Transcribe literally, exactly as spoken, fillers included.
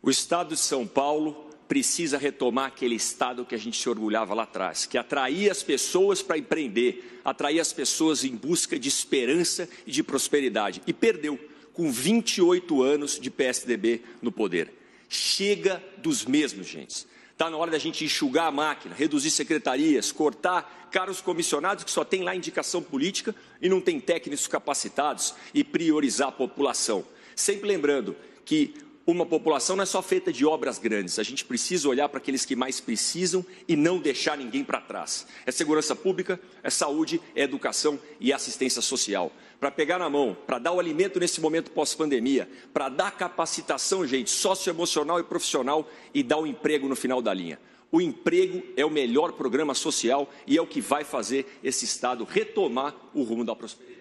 O Estado de São Paulo precisa retomar aquele Estado que a gente se orgulhava lá atrás, que atraía as pessoas para empreender, atraía as pessoas em busca de esperança e de prosperidade. E perdeu, com vinte e oito anos de P S D B no poder. Chega dos mesmos, gente. Está na hora da gente enxugar a máquina, reduzir secretarias, cortar caros comissionados que só tem lá indicação política e não tem técnicos capacitados e priorizar a população. Sempre lembrando que uma população não é só feita de obras grandes, a gente precisa olhar para aqueles que mais precisam e não deixar ninguém para trás. É segurança pública, é saúde, é educação e assistência social. Para pegar na mão, para dar o alimento nesse momento pós-pandemia, para dar capacitação, gente, socioemocional e profissional e dar o emprego no final da linha. O emprego é o melhor programa social e é o que vai fazer esse Estado retomar o rumo da prosperidade.